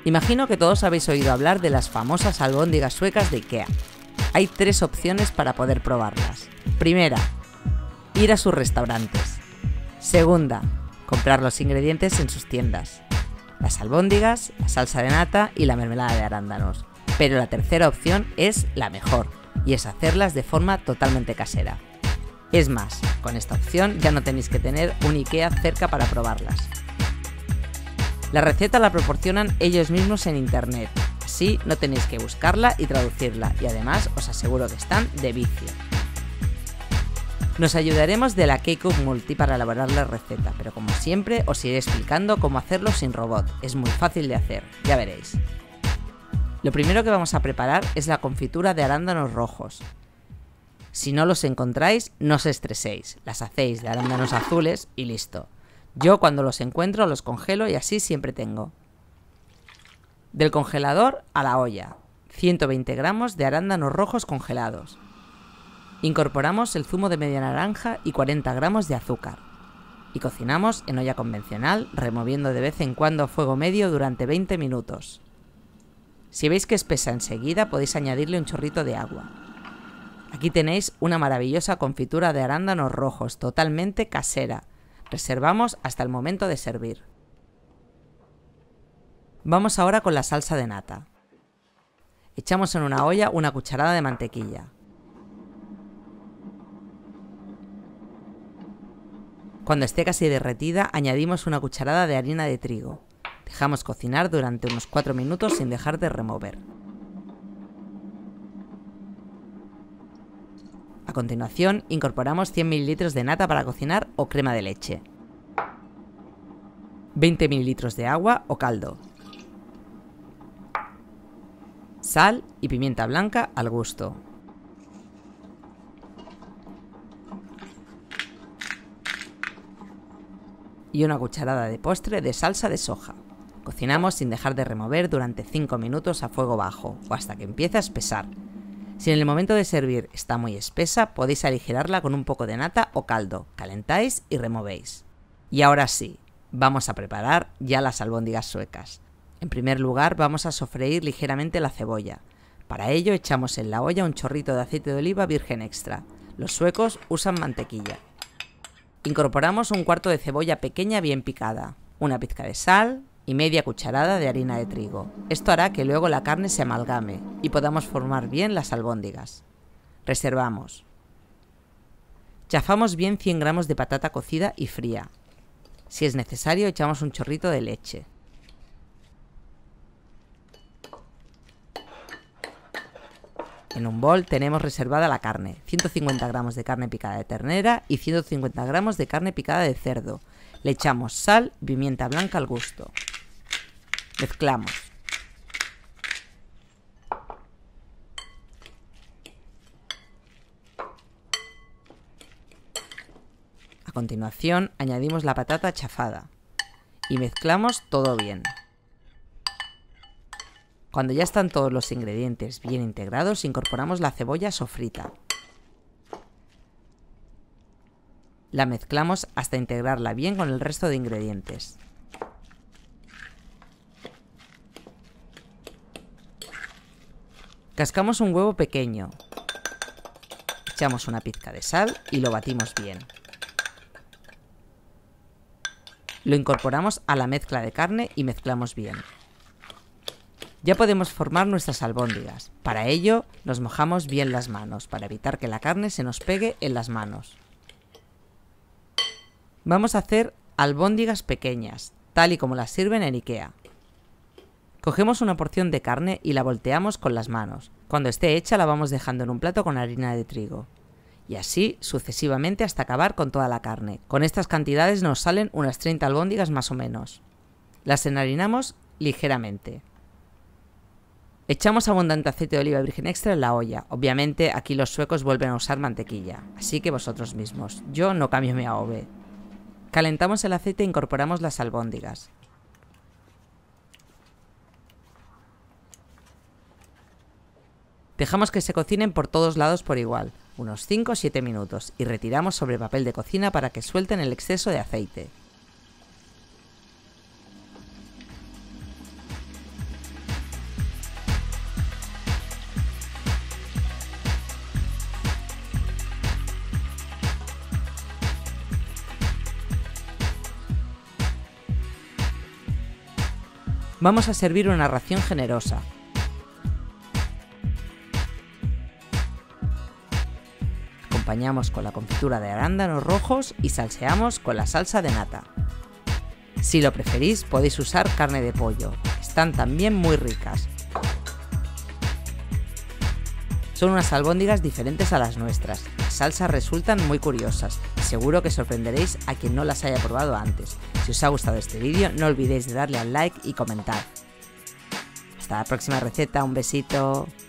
Imagino que todos habéis oído hablar de las famosas albóndigas suecas de IKEA. Hay 3 opciones para poder probarlas. Primera, ir a sus restaurantes. Segunda, comprar los ingredientes en sus tiendas. Las albóndigas, la salsa de nata y la mermelada de arándanos. Pero la tercera opción es la mejor, y es hacerlas de forma totalmente casera. Es más, con esta opción ya no tenéis que tener un IKEA cerca para probarlas. La receta la proporcionan ellos mismos en internet, así no tenéis que buscarla y traducirla, y además os aseguro que están de vicio. Nos ayudaremos de la K-Cook Multi para elaborar la receta, pero como siempre os iré explicando cómo hacerlo sin robot, es muy fácil de hacer, ya veréis. Lo primero que vamos a preparar es la confitura de arándanos rojos. Si no los encontráis, no os estreséis, las hacéis de arándanos azules y listo. Yo cuando los encuentro los congelo y así siempre tengo. Del congelador a la olla, 120 gramos de arándanos rojos congelados. Incorporamos el zumo de media naranja y 40 gramos de azúcar. Y cocinamos en olla convencional, removiendo de vez en cuando a fuego medio durante 20 minutos. Si veis que espesa enseguida, podéis añadirle un chorrito de agua. Aquí tenéis una maravillosa confitura de arándanos rojos, totalmente casera. Reservamos hasta el momento de servir. Vamos ahora con la salsa de nata. Echamos en una olla una cucharada de mantequilla. Cuando esté casi derretida, añadimos una cucharada de harina de trigo. Dejamos cocinar durante unos 4 minutos sin dejar de remover. A continuación, incorporamos 100 ml de nata para cocinar o crema de leche. 20 ml de agua o caldo. Sal y pimienta blanca al gusto. Y una cucharada de postre de salsa de soja. Cocinamos sin dejar de remover durante 5 minutos a fuego bajo o hasta que empiece a espesar. Si en el momento de servir está muy espesa, podéis aligerarla con un poco de nata o caldo. Calentáis y removéis. Y ahora sí, vamos a preparar ya las albóndigas suecas. En primer lugar vamos a sofreír ligeramente la cebolla. Para ello echamos en la olla un chorrito de aceite de oliva virgen extra. Los suecos usan mantequilla. Incorporamos un cuarto de cebolla pequeña bien picada, una pizca de sal y media cucharada de harina de trigo. Esto hará que luego la carne se amalgame y podamos formar bien las albóndigas. Reservamos. Chafamos bien 100 gramos de patata cocida y fría. Si es necesario, echamos un chorrito de leche. En un bol tenemos reservada la carne, 150 gramos de carne picada de ternera y 150 gramos de carne picada de cerdo. Le echamos sal y pimienta blanca al gusto. Mezclamos. A continuación añadimos la patata chafada y mezclamos todo bien. Cuando ya están todos los ingredientes bien integrados, incorporamos la cebolla sofrita. La mezclamos hasta integrarla bien con el resto de ingredientes. Cascamos un huevo pequeño. Echamos una pizca de sal y lo batimos bien. Lo incorporamos a la mezcla de carne y mezclamos bien. Ya podemos formar nuestras albóndigas. Para ello, nos mojamos bien las manos, para evitar que la carne se nos pegue en las manos. Vamos a hacer albóndigas pequeñas, tal y como las sirven en IKEA. Cogemos una porción de carne y la volteamos con las manos. Cuando esté hecha la vamos dejando en un plato con harina de trigo. Y así sucesivamente hasta acabar con toda la carne. Con estas cantidades nos salen unas 30 albóndigas más o menos. Las enharinamos ligeramente. Echamos abundante aceite de oliva virgen extra en la olla. Obviamente aquí los suecos vuelven a usar mantequilla, así que vosotros mismos. Yo no cambio mi AOV. Calentamos el aceite e incorporamos las albóndigas. Dejamos que se cocinen por todos lados por igual, unos 5 o 7 minutos, y retiramos sobre papel de cocina para que suelten el exceso de aceite. Vamos a servir una ración generosa. Acompañamos con la confitura de arándanos rojos y salseamos con la salsa de nata. Si lo preferís, podéis usar carne de pollo, están también muy ricas. Son unas albóndigas diferentes a las nuestras, las salsas resultan muy curiosas y seguro que sorprenderéis a quien no las haya probado antes. Si os ha gustado este vídeo, no olvidéis de darle al like y comentar. Hasta la próxima receta, un besito.